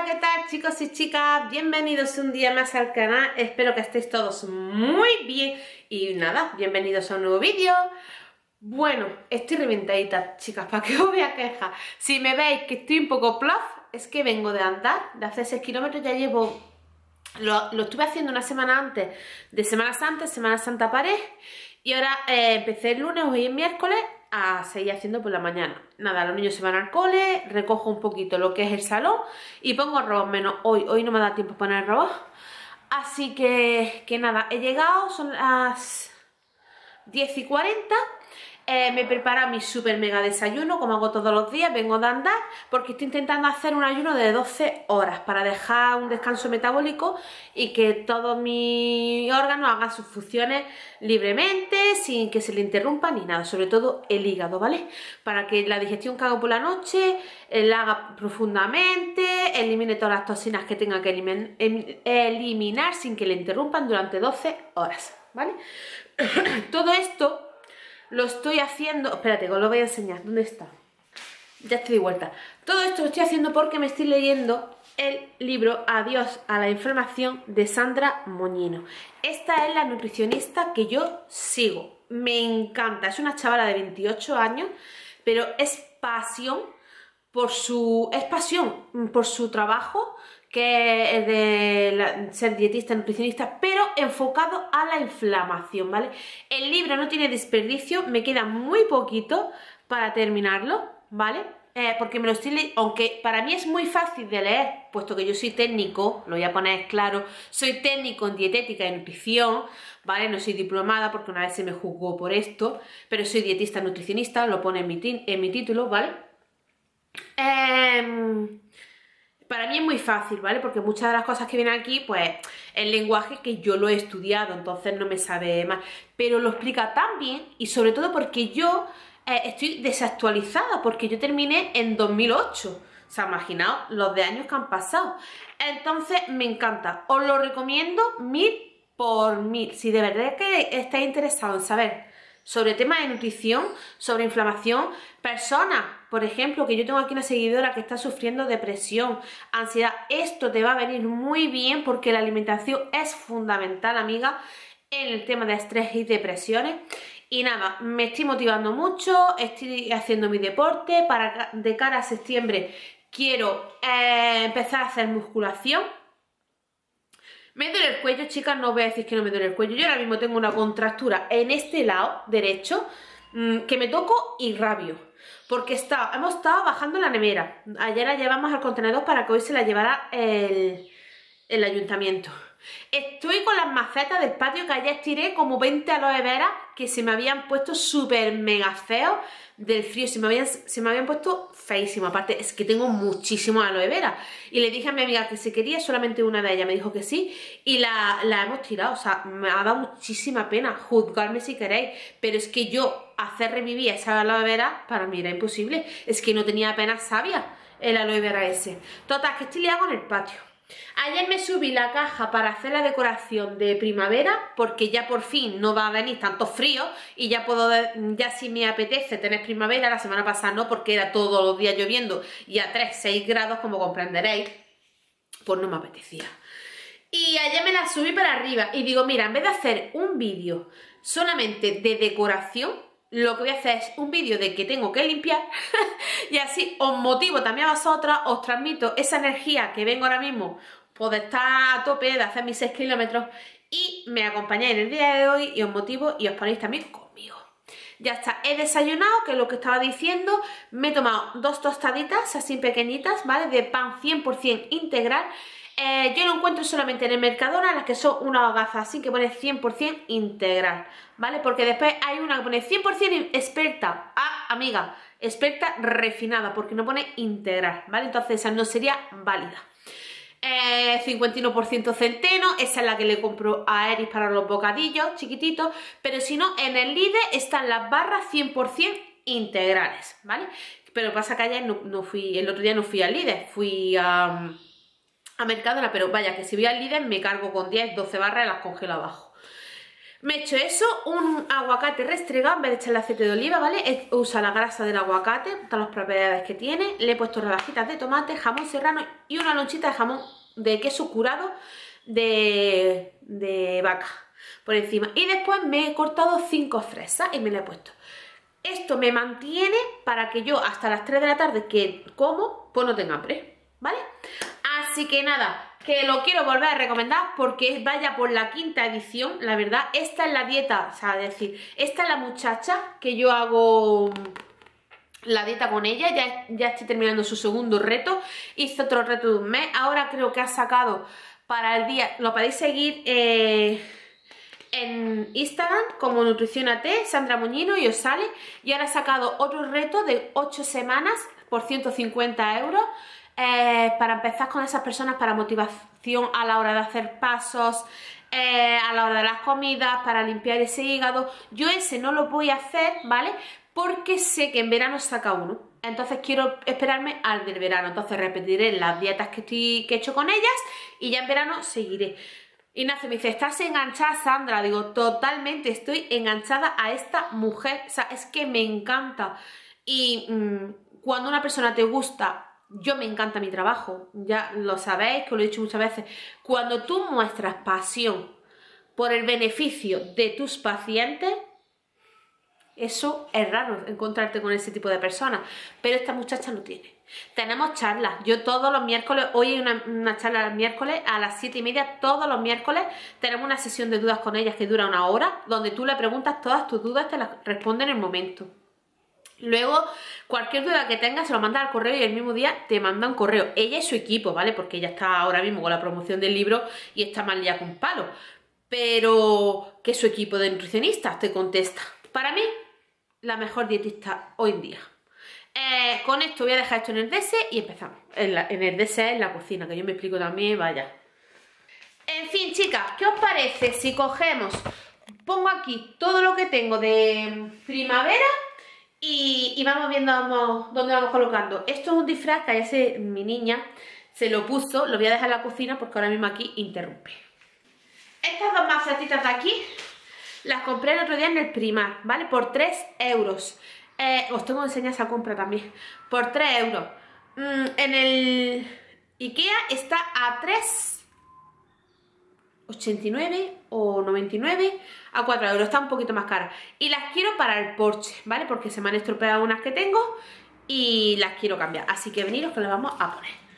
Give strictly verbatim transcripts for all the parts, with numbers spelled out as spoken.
¿qué tal, chicos y chicas? Bienvenidos un día más al canal. Espero que estéis todos muy bien. Y nada, bienvenidos a un nuevo vídeo. Bueno, estoy reventadita, chicas, ¿para qué os voy a quejar? Si me veis que estoy un poco plof, es que vengo de andar, de hacer seis kilómetros. Ya llevo, lo, lo estuve haciendo una semana antes de Semana Santa, Semana Santa paré. Y ahora eh, empecé el lunes, hoy es miércoles, a seguir haciendo por la mañana. Nada, los niños se van al cole, recojo un poquito lo que es el salón y pongo robos, menos hoy. Hoy no me da tiempo poner robos. Así que, que nada, he llegado, son las diez y cuarenta. Eh, me prepara mi super mega desayuno, como hago todos los días. Vengo de andar porque estoy intentando hacer un ayuno de doce horas para dejar un descanso metabólico y que todos mis órganos hagan sus funciones libremente, sin que se le interrumpa ni nada, sobre todo el hígado, ¿vale? Para que la digestión que hago por la noche eh, la haga profundamente, elimine todas las toxinas que tenga que elimin eliminar sin que le interrumpan durante doce horas, ¿vale? Todo esto lo estoy haciendo, espérate, que os lo voy a enseñar, ¿dónde está? Ya estoy de vuelta. Todo esto lo estoy haciendo porque me estoy leyendo el libro Adiós a la inflamación de Sandra Moñino. Esta es la nutricionista que yo sigo, me encanta, es una chavala de veintiocho años, pero es pasión por su, es pasión por su trabajo, que es de la, ser dietista, nutricionista, pero enfocado a la inflamación, ¿vale? El libro no tiene desperdicio, me queda muy poquito para terminarlo, ¿vale? Eh, porque me lo estoy leyendo, aunque para mí es muy fácil de leer, puesto que yo soy técnico, lo voy a poner claro, soy técnico en dietética y nutrición, ¿vale? No soy diplomada porque una vez se me juzgó por esto, pero soy dietista nutricionista, lo pone en mi, en mi título, ¿vale? Eh... Para mí es muy fácil, ¿vale? Porque muchas de las cosas que vienen aquí, pues, el lenguaje que yo lo he estudiado, entonces no me sabe mal. Pero lo explica tan bien y sobre todo porque yo eh, estoy desactualizada, porque yo terminé en dos mil ocho. O sea, imaginaos los de años que han pasado. Entonces, me encanta. Os lo recomiendo mil por mil. Si de verdad es que estáis interesados en saber sobre temas de nutrición, sobre inflamación, personas, por ejemplo, que yo tengo aquí una seguidora que está sufriendo depresión, ansiedad, esto te va a venir muy bien porque la alimentación es fundamental, amiga, en el tema de estrés y depresiones. Y nada, me estoy motivando mucho, estoy haciendo mi deporte, para de cara a septiembre quiero eh, empezar a hacer musculación. Me duele el cuello, chicas, no os voy a decir que no me duele el cuello. Yo ahora mismo tengo una contractura en este lado derecho mmm, que me toco y rabio. Porque está, hemos estado bajando la nevera. Ayer la llevamos al contenedor para que hoy se la llevara el, el ayuntamiento. Estoy con las macetas del patio que ayer tiré como veinte aloe vera que se me habían puesto súper mega feos del frío, se me, habían, se me habían puesto feísimo. Aparte es que tengo muchísimo aloe vera y le dije a mi amiga que si quería solamente una de ellas, me dijo que sí y la, la hemos tirado. O sea, me ha dado muchísima pena, juzgarme si queréis, pero es que yo hacer revivir esa aloe vera para mí era imposible, es que no tenía apenas savia el aloe vera ese. Total, que estoy liada con el patio. Ayer me subí la caja para hacer la decoración de primavera porque ya por fin no va a venir tanto frío y ya puedo, ya si me apetece tener primavera. La semana pasada no, porque era todos los días lloviendo y a tres, seis grados, como comprenderéis, pues no me apetecía. Y ayer me la subí para arriba y digo, mira, en vez de hacer un vídeo solamente de decoración, lo que voy a hacer es un vídeo de que tengo que limpiar y así os motivo también a vosotras, os transmito esa energía que vengo ahora mismo pues de estar a tope, de hacer mis seis kilómetros y me acompañáis en el día de hoy y os motivo y os ponéis también conmigo. Ya está, he desayunado, que es lo que estaba diciendo, me he tomado dos tostaditas así pequeñitas, ¿vale? De pan cien por cien integral. Eh, yo lo encuentro solamente en el Mercadona, las que son una hogaza así que pone cien por cien integral, ¿vale? Porque después hay una que pone cien por cien experta, ah, amiga, experta refinada, porque no pone integral, ¿vale? Entonces esa no sería válida. Eh, cincuenta y uno por ciento centeno, esa es la que le compro a Eris para los bocadillos chiquititos, pero si no, en el Lidl están las barras cien por cien integrales, ¿vale? Pero pasa que ayer no, no fui, el otro día no fui al Lidl, fui a... Um, a Mercadona, pero vaya que si voy al Lidl me cargo con diez, doce barras y las congelo abajo. Me he hecho eso, un aguacate restregado en vez de echarle aceite de oliva, ¿vale? Usa la grasa del aguacate, todas las propiedades que tiene. Le he puesto rodajitas de tomate, jamón serrano y una lonchita de jamón de queso curado de, de vaca por encima. Y después me he cortado cinco fresas y me las he puesto. Esto me mantiene para que yo hasta las tres de la tarde que como, pues no tenga hambre, ¿vale? Así que nada, que lo quiero volver a recomendar porque vaya por la quinta edición, la verdad. Esta es la dieta, o sea, es decir, esta es la muchacha que yo hago la dieta con ella, ya, ya estoy terminando su segundo reto, hizo otro reto de un mes, ahora creo que ha sacado para el día, lo podéis seguir eh, en Instagram como Nutrición A T, Sandra Muñino, y os sale, y ahora ha sacado otro reto de ocho semanas por ciento cincuenta euros. Eh, para empezar con esas personas, para motivación a la hora de hacer pasos, eh, a la hora de las comidas, para limpiar ese hígado. Yo ese no lo voy a hacer, ¿vale? Porque sé que en verano saca uno, entonces quiero esperarme al del verano. Entonces repetiré las dietas que, estoy, que he hecho con ellas y ya en verano seguiré. Ignacio me dice, ¿estás enganchada, Sandra? Digo, totalmente, estoy enganchada a esta mujer, o sea, es que me encanta. Y mmm, cuando una persona te gusta, yo me encanta mi trabajo, ya lo sabéis, que os lo he dicho muchas veces. Cuando tú muestras pasión por el beneficio de tus pacientes, eso es raro encontrarte con ese tipo de personas, pero esta muchacha lo tiene. Tenemos charlas, yo todos los miércoles, hoy hay una, una charla el miércoles a las siete y media, todos los miércoles tenemos una sesión de dudas con ellas que dura una hora, donde tú le preguntas todas tus dudas, te las responde en el momento. Luego, cualquier duda que tengas se lo mandas al correo y el mismo día te manda un correo. Ella y su equipo, ¿vale? Porque ella está ahora mismo con la promoción del libro y está mal ya con palo. Pero que su equipo de nutricionistas te contesta. Para mí, la mejor dietista hoy en día. Eh, con esto voy a dejar esto en el D S y empezamos. En, la, en el D S en la cocina, que yo me explico también, vaya. En fin, chicas, ¿qué os parece si cogemos? Pongo aquí todo lo que tengo de primavera. Y, y vamos viendo vamos, dónde vamos colocando. Esto es un disfraz que ayer mi niña se lo puso. Lo voy a dejar en la cocina porque ahora mismo aquí interrumpe. Estas dos macetitas de aquí las compré el otro día en el Primar, ¿vale? Por tres euros. Eh, os tengo que enseñar esa compra también. Por tres euros. Mm, en el Ikea está a tres ochenta y nueve o noventa y nueve a cuatro euros, está un poquito más cara. Y las quiero para el porche, ¿vale? Porque se me han estropeado unas que tengo y las quiero cambiar. Así que veniros que las vamos a poner.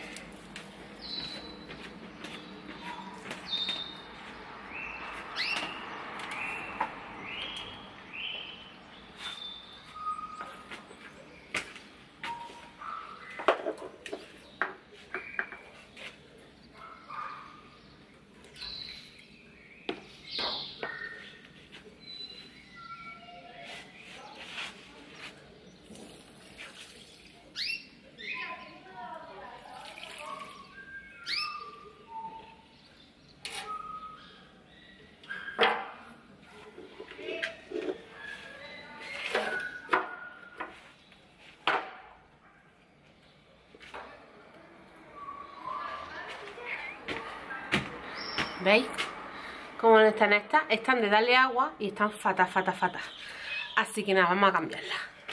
¿Veis cómo están estas? Están de darle agua y están fatas, fatas, fatas. Así que nada, vamos a cambiarlas.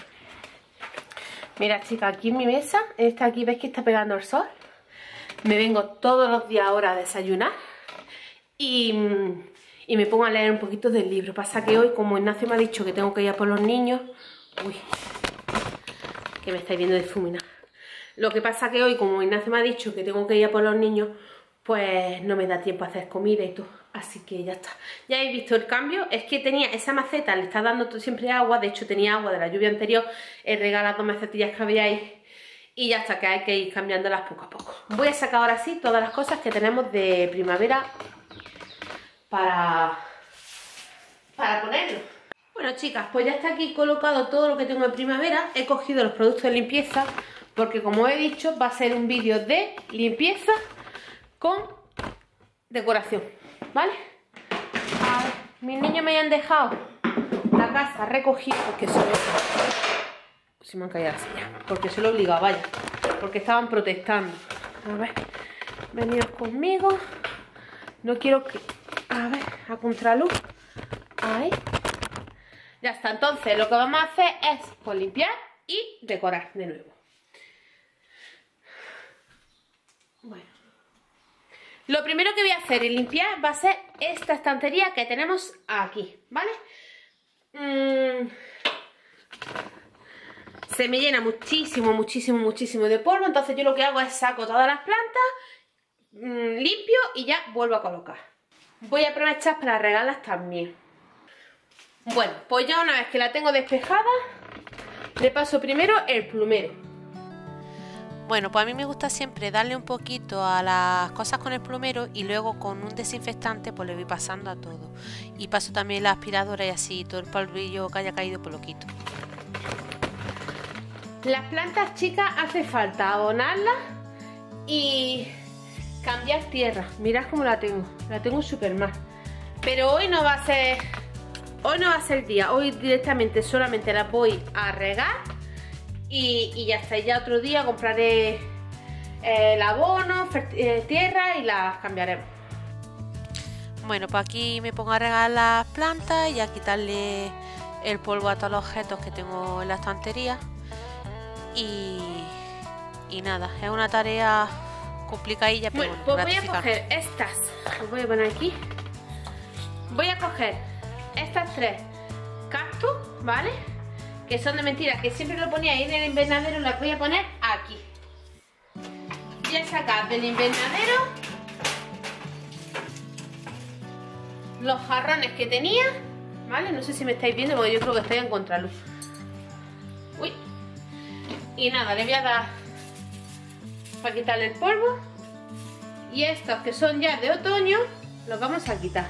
Mira, chicas, aquí en mi mesa, esta aquí, ¿veis que está pegando el sol? Me vengo todos los días ahora a desayunar y, y me pongo a leer un poquito del libro. Pasa que hoy, como Ignacio me ha dicho que tengo que ir a por los niños... Uy, que me estáis viendo difuminar. Lo que pasa que hoy, como Ignacio me ha dicho que tengo que ir a por los niños, pues no me da tiempo a hacer comida y todo. Así que ya está. Ya habéis visto el cambio. Es que tenía esa maceta, le está dando siempre agua. De hecho tenía agua de la lluvia anterior. He regalado dos macetillas que había ahí. Y ya está, que hay que ir cambiándolas poco a poco. Voy a sacar ahora sí todas las cosas que tenemos de primavera para, para ponerlo. Bueno, chicas, pues ya está aquí colocado todo lo que tengo de primavera. He cogido los productos de limpieza porque, como he dicho, va a ser un vídeo de limpieza con decoración, ¿vale? A ver, mis niños me han dejado la casa recogida porque se lo... Se me han caído las sillas. Porque se lo he obligado, vaya. Porque estaban protestando. A ver, venidos conmigo. No quiero que... A ver, a contraluz. Ahí. Ya está, entonces lo que vamos a hacer es pues, limpiar y decorar de nuevo. Bueno. Lo primero que voy a hacer y limpiar va a ser esta estantería que tenemos aquí, ¿vale? Mm. Se me llena muchísimo, muchísimo, muchísimo de polvo, entonces yo lo que hago es saco todas las plantas, mmm, limpio y ya vuelvo a colocar. Voy a aprovechar para regarlas también. Bueno, pues ya una vez que la tengo despejada, le paso primero el plumero. Bueno, pues a mí me gusta siempre darle un poquito a las cosas con el plumero y luego con un desinfectante pues le voy pasando a todo. Y paso también la aspiradora y así todo el polvillo que haya caído pues lo quito. Las plantas, chicas, hace falta abonarlas y cambiar tierra. Mirad cómo la tengo, la tengo súper mal. Pero hoy no va a ser, hoy no va a ser el día, hoy directamente solamente la voy a regar. Y, y ya está, y ya otro día compraré eh, el abono, eh, tierra y las cambiaremos. Bueno, pues aquí me pongo a regar las plantas y a quitarle el polvo a todos los objetos que tengo en la estantería. Y, y nada, es una tarea complicadilla, pero bueno, bueno, pues voy a coger estas, os voy a poner aquí. Voy a coger estas tres cactus, ¿vale? Que son de mentira, que siempre lo ponía ahí en el invernadero, las voy a poner aquí. Voy a sacar del invernadero los jarrones que tenía, ¿vale? No sé si me estáis viendo, porque yo creo que estoy en contraluz. Uy. Y nada, le voy a dar para quitarle el polvo. Y estos que son ya de otoño, los vamos a quitar.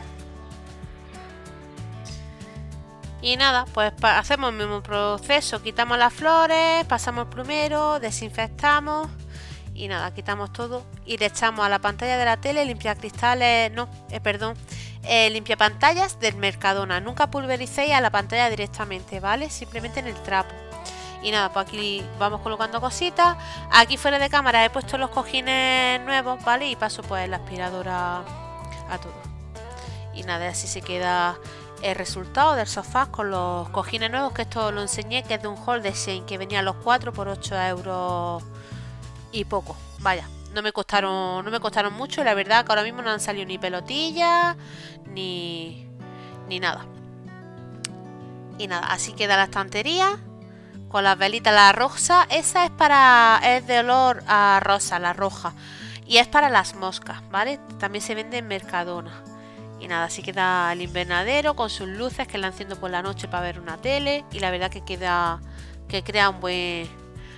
Y nada, pues hacemos el mismo proceso, quitamos las flores, pasamos el plumero, desinfectamos y nada, quitamos todo y le echamos a la pantalla de la tele limpiacristales, no, eh, perdón, eh, limpiapantallas del Mercadona. Nunca pulvericéis a la pantalla directamente, ¿vale? Simplemente en el trapo. Y nada, pues aquí vamos colocando cositas. Aquí fuera de cámara he puesto los cojines nuevos, ¿vale? Y paso pues la aspiradora a todo. Y nada, así se queda el resultado del sofá con los cojines nuevos, que esto lo enseñé, que es de un haul de Shein, que venían los cuatro por ocho euros y poco. Vaya, no me costaron no me costaron mucho y la verdad que ahora mismo no han salido ni pelotillas ni, ni nada. Y nada, así queda la estantería con las velitas. La rosa, esa es para es de olor a rosa, la roja, y es para las moscas, ¿vale? También se vende en Mercadona. Y nada, así queda el invernadero con sus luces que la enciendo por la noche para ver una tele. Y la verdad que queda, que crea un buen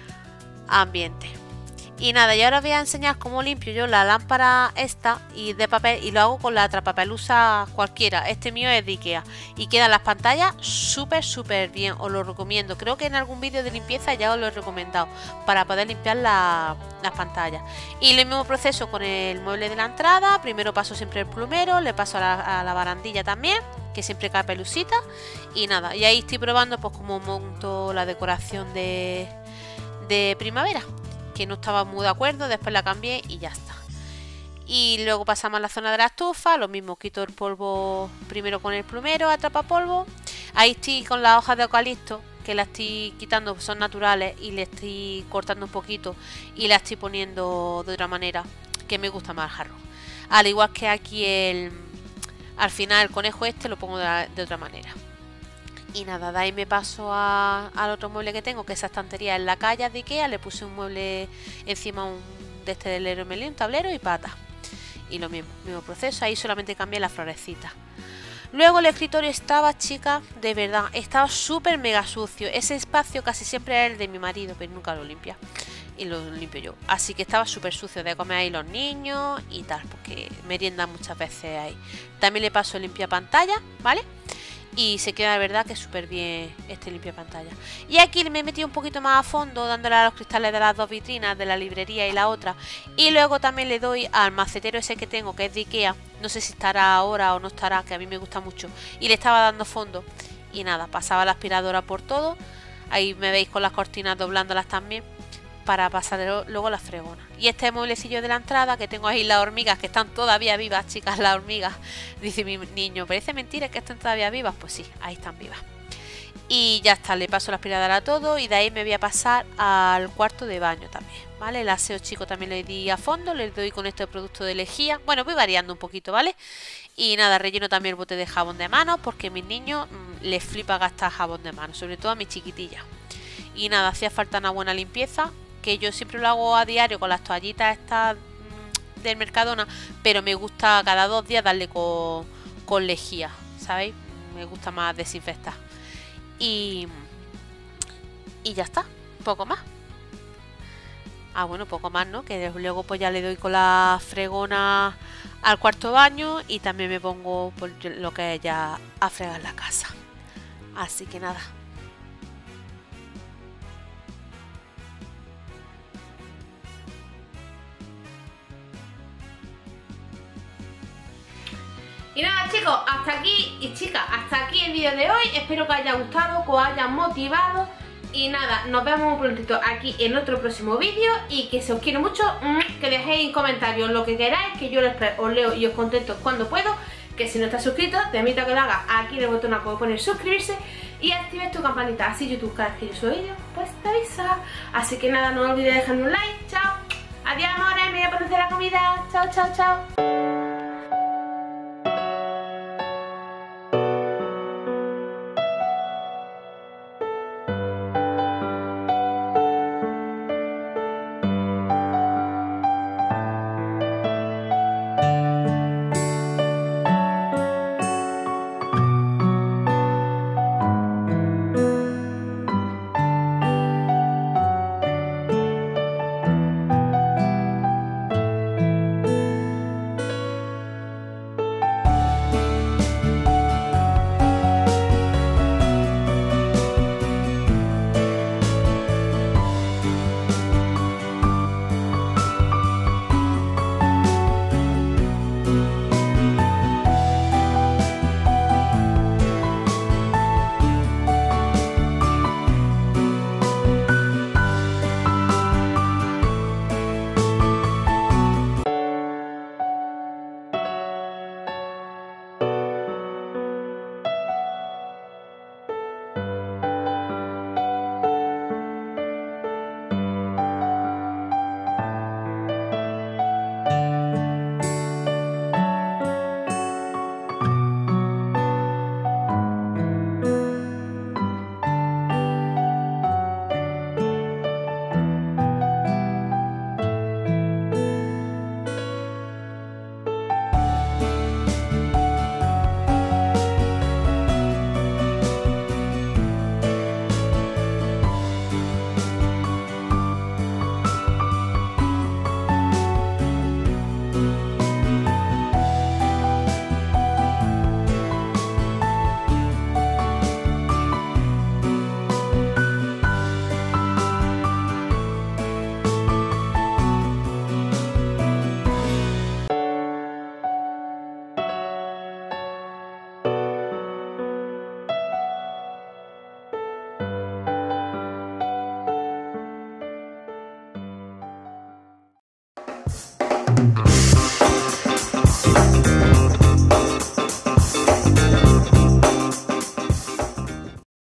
ambiente. Y nada, y ahora os voy a enseñar cómo limpio yo la lámpara esta y de papel. Y lo hago con la atrapapelusa cualquiera. Este mío es de Ikea. Y quedan las pantallas súper, súper bien. Os lo recomiendo. Creo que en algún vídeo de limpieza ya os lo he recomendado. Para poder limpiar la, las pantallas. Y el mismo proceso con el mueble de la entrada. Primero paso siempre el plumero. Le paso a la, a la barandilla también, que siempre cae pelusita. Y nada, y ahí estoy probando pues cómo monto la decoración de, de primavera, que no estaba muy de acuerdo, después la cambié y ya está. Y luego pasamos a la zona de la estufa, lo mismo, quito el polvo primero con el plumero, atrapa polvo. Ahí estoy con las hojas de eucalipto, que las estoy quitando, son naturales, y le estoy cortando un poquito y la estoy poniendo de otra manera, que me gusta más el jarrón. Al igual que aquí el, al final el conejo este lo pongo de, de otra manera. Y nada, de ahí me paso a, al otro mueble que tengo, que esa estantería en la calle de Ikea. Le puse un mueble encima un, de este del Leroy Merlin, un tablero y patas. Y lo mismo, mismo proceso, ahí solamente cambié las florecitas. Luego el escritorio estaba, chicas, de verdad, estaba súper mega sucio. Ese espacio casi siempre es el de mi marido, pero nunca lo limpia. Y lo limpio yo. Así que estaba súper sucio de comer ahí los niños y tal, porque meriendan muchas veces ahí. También le paso el limpia pantalla, ¿vale? Y se queda de verdad que súper bien este limpia pantalla. Y aquí me he metido un poquito más a fondo, dándole a los cristales de las dos vitrinas, de la librería y la otra. Y luego también le doy al macetero ese que tengo, que es de Ikea. No sé si estará ahora o no estará, que a mí me gusta mucho. Y le estaba dando fondo. Y nada, pasaba la aspiradora por todo. Ahí me veis con las cortinas doblándolas también. para pasar luego la fregona. Y este mueblecillo de la entrada, que tengo ahí las hormigas, que están todavía vivas, chicas, las hormigas. Dice mi niño, parece mentira que estén todavía vivas. Pues sí, ahí están vivas. Y ya está, le paso la aspiradora a todo y de ahí me voy a pasar al cuarto de baño también, ¿vale? El aseo chico también le di a fondo, le doy con este producto de lejía. Bueno, voy variando un poquito, ¿vale? Y nada, relleno también el bote de jabón de manos porque a mis niños mmm, les flipa gastar jabón de manos, sobre todo a mis chiquitillas. Y nada, hacía falta una buena limpieza, que yo siempre lo hago a diario con las toallitas estas mmm, del Mercadona, pero me gusta cada dos días darle con, con lejía, ¿sabéis? Me gusta más desinfectar. Y, y ya está, poco más. Ah, bueno, poco más, ¿no? Que luego pues ya le doy con la fregona al cuarto baño y también me pongo por lo que es ya a fregar la casa. Así que nada. Y nada, chicos, hasta aquí y chicas, hasta aquí el vídeo de hoy. Espero que os haya gustado, que os haya motivado. Y nada, nos vemos muy prontito aquí en otro próximo vídeo. Y que se os quiere mucho, que dejéis en comentarios lo que queráis, que yo os leo y os contesto cuando puedo. Que si no estás suscrito, te invito a que lo hagas aquí en el botón que pone suscribirse. Y actives tu campanita, así YouTube cada vez que yo subo vídeos, pues te avisa. Así que nada, no olvides dejarme un like. Chao. Adiós, amores, me voy a poner a hacer la comida. Chao, chao, chao. Bye.